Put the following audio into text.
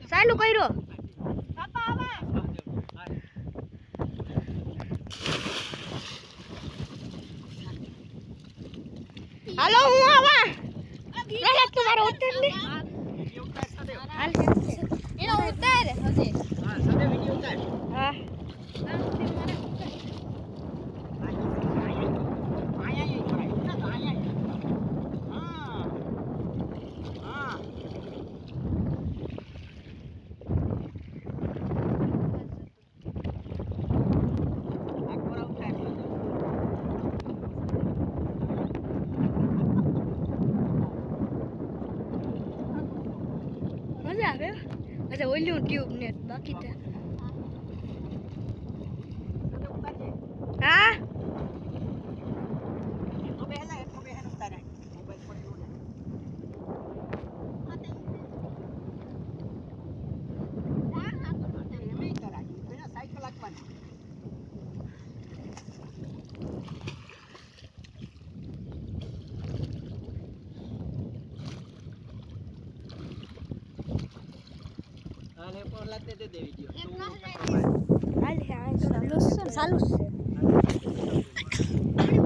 ચાલુ કર્યો હાલો હું આવા ના તમારો ઉતાર લે હાલ એનો ઉતાર હજી હા સબે વિડિયો ઉતાર હા મજા આવે અચ્છા ઓલ્યું ટ્યુબ ને બાકી તો હા ચાલુ છે